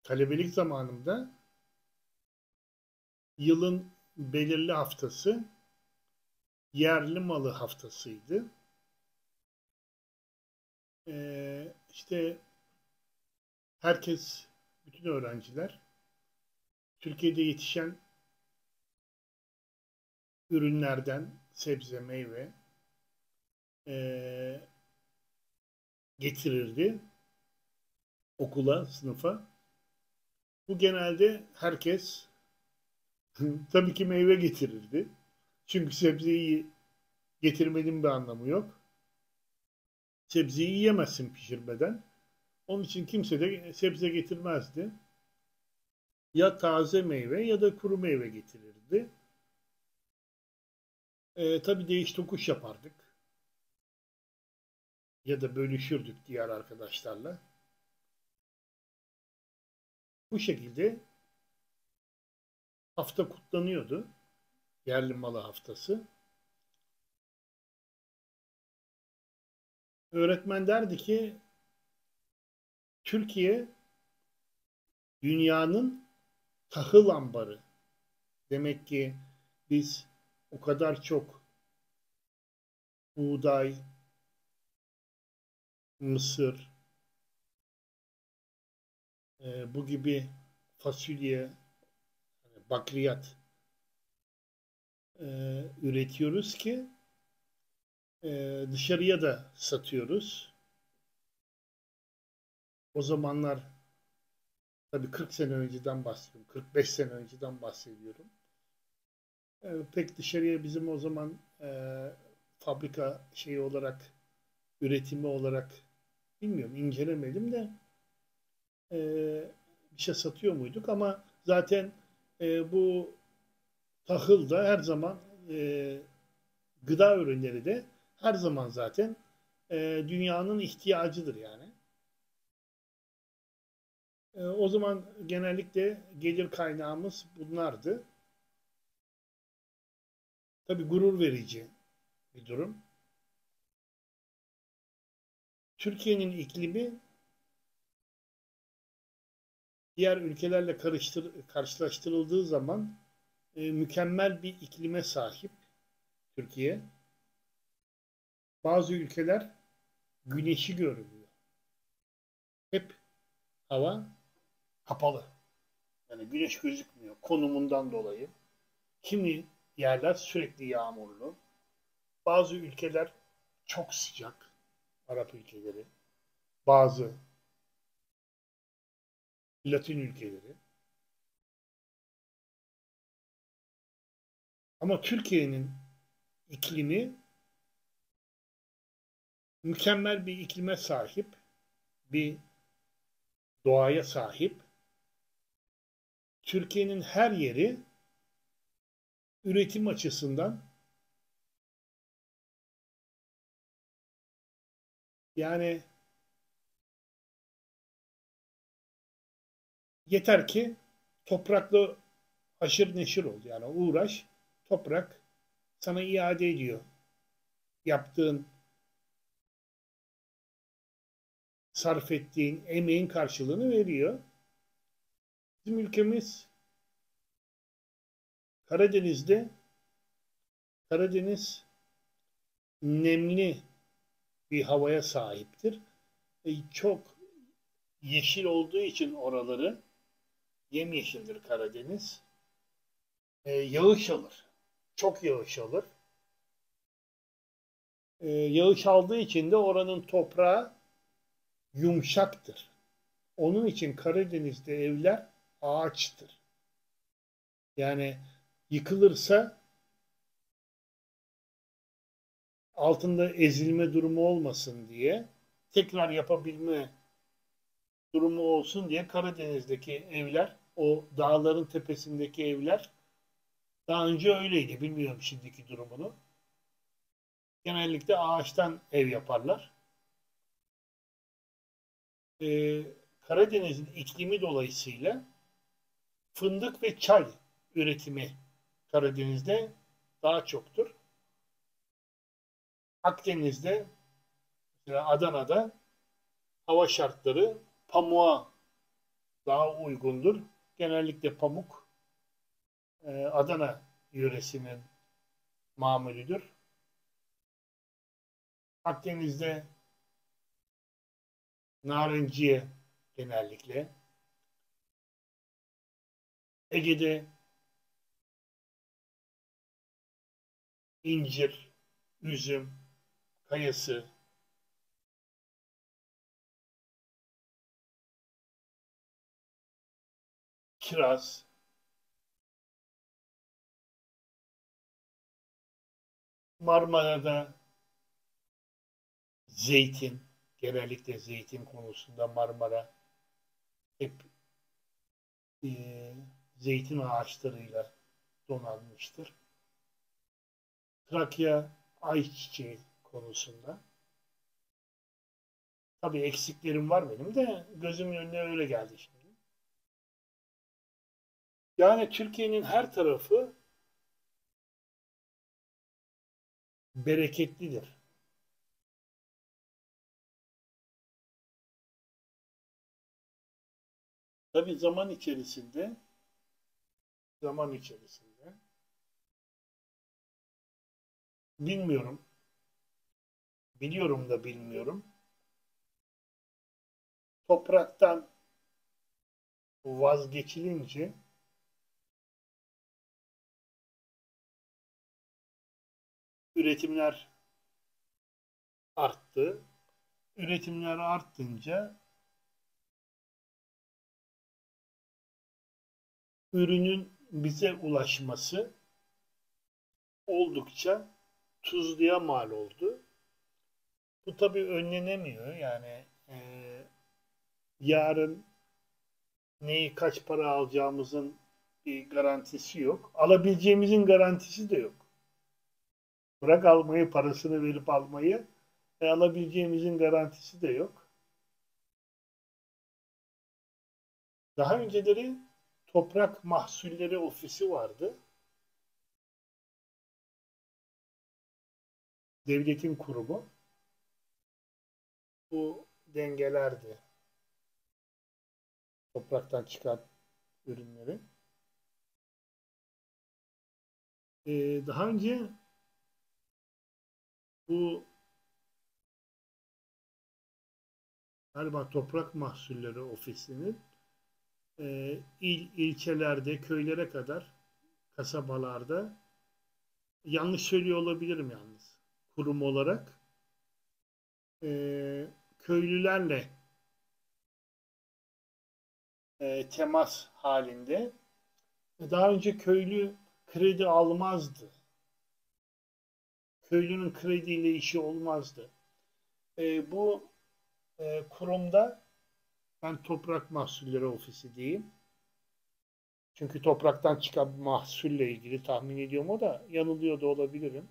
talebelik zamanımda yılın belirli haftası yerli malı haftasıydı. İşte herkes, bütün öğrenciler Türkiye'de yetişen ürünlerden sebze, meyve getirirdi okula, sınıfa. Bu genelde herkes tabii ki meyve getirirdi. Çünkü sebzeyi getirmenin bir anlamı yok. Sebzeyi yiyemezsin pişirmeden. Onun için kimse de sebze getirmezdi. Ya taze meyve ya da kuru meyve getirirdi. Tabii değiş tokuş yapardık. Ya da bölüşürdük diğer arkadaşlarla. Bu şekilde hafta kutlanıyordu. Yerli malı haftası. Öğretmen derdi ki Türkiye dünyanın tahıl ambarı. Demek ki biz o kadar çok buğday, mısır, bu gibi fasulye, bakliyat üretiyoruz ki dışarıya da satıyoruz. O zamanlar tabii 40 sene önceden bahsediyorum. 45 sene önceden bahsediyorum. Pek dışarıya bizim o zaman fabrika şeyi olarak, üretimi olarak bilmiyorum, incelemedim de e, bir şey satıyor muyduk, ama zaten bu tahıl da her zaman gıda ürünleri de her zaman zaten dünyanın ihtiyacıdır yani. O zaman genellikle gelir kaynağımız bunlardı. Tabii gurur verici bir durum. Türkiye'nin iklimi diğer ülkelerle karşılaştırıldığı zaman mükemmel bir iklime sahip Türkiye. Bazı ülkeler güneşi görmüyor. Hep hava kapalı. Yani güneş gözükmüyor konumundan dolayı. Kimi yerler sürekli yağmurlu. Bazı ülkeler çok sıcak. Arap ülkeleri. Bazı Latin ülkeleri. Ama Türkiye'nin iklimi mükemmel bir iklime sahip, bir doğaya sahip. Türkiye'nin her yeri üretim açısından, yani yeter ki toprakla haşır neşir ol. Yani uğraş, toprak sana iade ediyor. Yaptığın, sarf ettiğin emeğin karşılığını veriyor. Bizim ülkemiz Karadeniz'de, Karadeniz nemli bir havaya sahiptir. Çok yeşil olduğu için oraları, yemyeşildir Karadeniz. Yağış alır. Çok yağış alır. Yağış aldığı için de oranın toprağı yumuşaktır. Onun için Karadeniz'de evler ağaçtır. Yani yıkılırsa altında ezilme durumu olmasın diye, tekrar yapabilme durumu olsun diye Karadeniz'deki evler, o dağların tepesindeki evler daha önce öyleydi. Bilmiyorum şimdiki durumunu. Genellikle ağaçtan ev yaparlar. Ee, Karadeniz'in iklimi dolayısıyla fındık ve çay üretimi Karadeniz'de daha çoktur. Akdeniz'de, mesela Adana'da hava şartları pamuğa daha uygundur. Genellikle pamuk Adana yöresinin mamulüdür. Akdeniz'de narenciye genellikle. Ege'de incir, üzüm, kayısı, kiraz, Marmara'da zeytin, genellikle zeytin konusunda Marmara hep e, zeytin ağaçlarıyla donanmıştır. Trakya ayçiçeği konusunda. Tabii eksiklerim var benim de gözümün önüne öyle geldi şimdi. Yani Türkiye'nin her tarafı bereketlidir. Tabii zaman içerisinde bilmiyorum, biliyorum da bilmiyorum. Topraktan vazgeçilince üretimler arttı. Üretimler arttınca ürünün bize ulaşması oldukça tuzluya mal oldu. Bu tabii önlenemiyor. Yani yarın neyi kaç para alacağımızın bir garantisi yok. Alabileceğimizin garantisi de yok. Bırak almayı, parasını verip almayı, alabileceğimizin garantisi de yok. Daha önceleri Toprak Mahsulleri Ofisi vardı. Devletin kurumu. Bu dengelerdi topraktan çıkan ürünleri. Daha önce bu galiba Toprak Mahsulleri Ofisi'nin ilçelerde, köylere kadar, kasabalarda, yanlış söylüyor olabilirim yalnız, kurum olarak köylülerle temas halinde. Daha önce köylü kredi almazdı. Köylünün krediyle işi olmazdı. Bu kurumda, ben Toprak Mahsulleri Ofisi diyeyim. Çünkü topraktan çıkan mahsulle ilgili tahmin ediyorum, o da yanılıyor da olabilirim.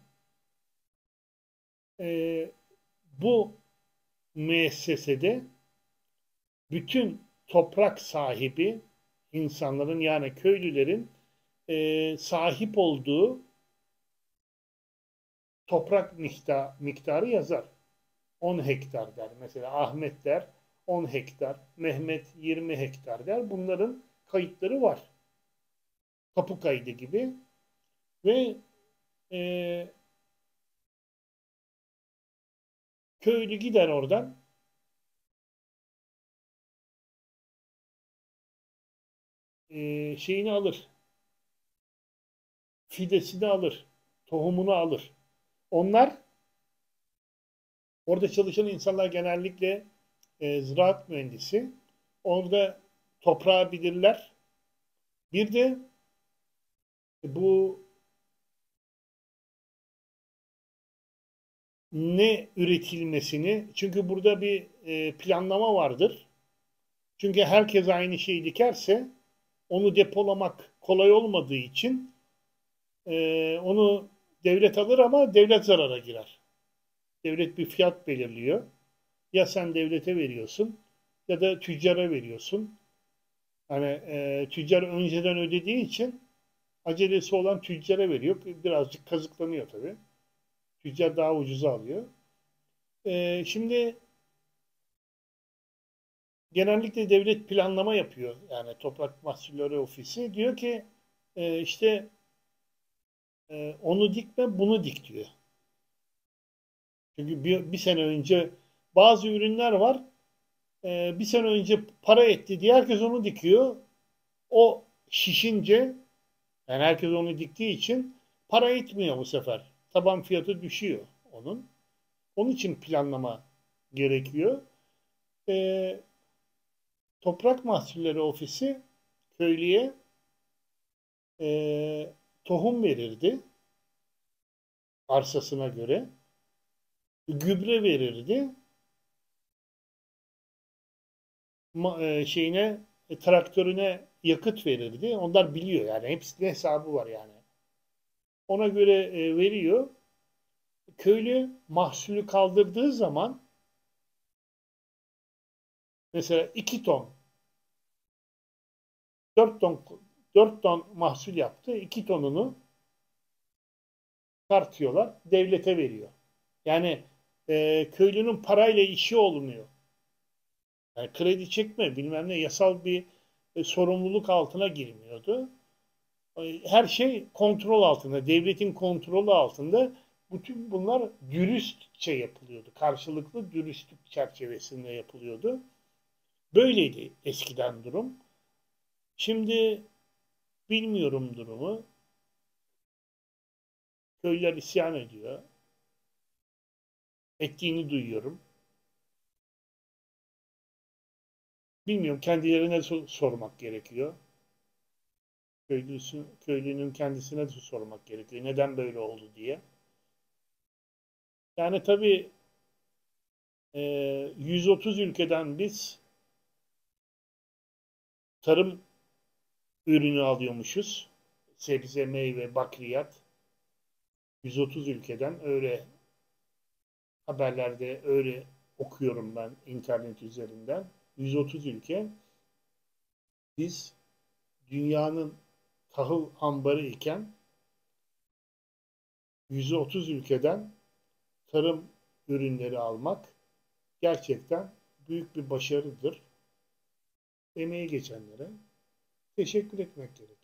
Bu müessesede bütün toprak sahibi insanların, yani köylülerin sahip olduğu toprak miktarı yazar. 10 hektar der. Mesela Ahmet der 10 hektar, Mehmet 20 hektar der. Bunların kayıtları var. Tapu kaydı gibi. Ve e, köylü gider oradan, şeyini alır. Fidesini alır. Tohumunu alır. Onlar, orada çalışan insanlar genellikle ziraat mühendisi. Orada toprağı bilirler. Bir de bu ne üretilmesini, çünkü burada bir planlama vardır. Çünkü herkes aynı şeyi dikerse onu depolamak kolay olmadığı için onu devlet alır ama devlet zarara girer. Devlet bir fiyat belirliyor. Ya sen devlete veriyorsun ya da tüccara veriyorsun. Hani tüccar önceden ödediği için acelesi olan tüccara veriyor. Birazcık kazıklanıyor tabii. Tüccar daha ucuza alıyor. Şimdi genellikle devlet planlama yapıyor. Yani Toprak Mahsulleri Ofisi diyor ki işte onu dikme, bunu dik diyor. Çünkü bir sene önce bazı ürünler var. Bir sene önce para etti diye herkes onu dikiyor. O şişince, yani herkes onu diktiği için para etmiyor bu sefer. Taban fiyatı düşüyor onun. Onun için planlama gerekiyor. Ee, Toprak Mahsulleri Ofisi köylüye tohum verirdi arsasına göre. Gübre verirdi. Şeyine traktörüne yakıt verirdi. Onlar biliyor yani. Hepsinin hesabı var yani. Ona göre veriyor. Köylü mahsulü kaldırdığı zaman mesela 2 ton 4 ton 4 ton mahsul yaptı. 2 tonunu tartıyorlar. Devlete veriyor. Yani köylünün parayla işi olmuyor. Yani kredi çekme bilmem ne yasal bir sorumluluk altına girmiyordu. Her şey kontrol altında, devletin kontrolü altında. Bütün bunlar dürüstçe yapılıyordu. Karşılıklı dürüstlük çerçevesinde yapılıyordu. Böyleydi eskiden durum. Şimdi bilmiyorum durumu. Köylüler isyan ediyor. Ettiğini duyuyorum. Bilmiyorum kendilerine sormak gerekiyor. Köylünün kendisine de sormak gerekiyor. Neden böyle oldu diye. Yani tabii 130 ülkeden biz tarım ürünü alıyormuşuz. Sebze, meyve, bakliyat. 130 ülkeden öyle haberlerde öyle okuyorum ben internet üzerinden. 130 ülke. Biz dünyanın tahıl ambarı iken 130 ülkeden tarım ürünleri almak gerçekten büyük bir başarıdır. Emeği geçenlere teşekkür etmek gerekir.